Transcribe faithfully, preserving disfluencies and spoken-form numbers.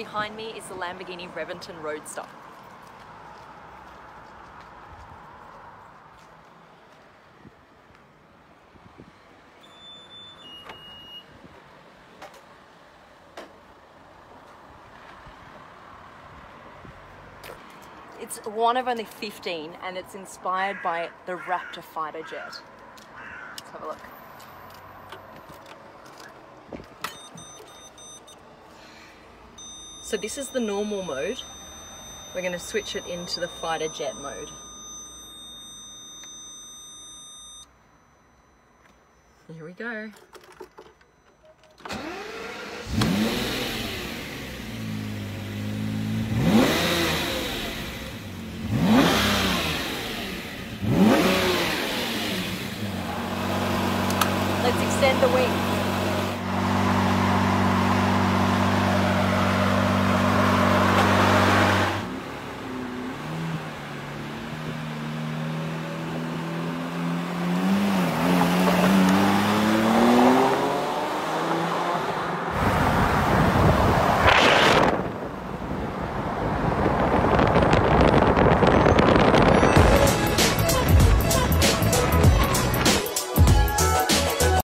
behind me is the Lamborghini Reventon Roadster. It's one of only fifteen and it's inspired by the Raptor fighter jet. Let's have a look. So this is the normal mode. We're going to switch it into the fighter jet mode. Here we go.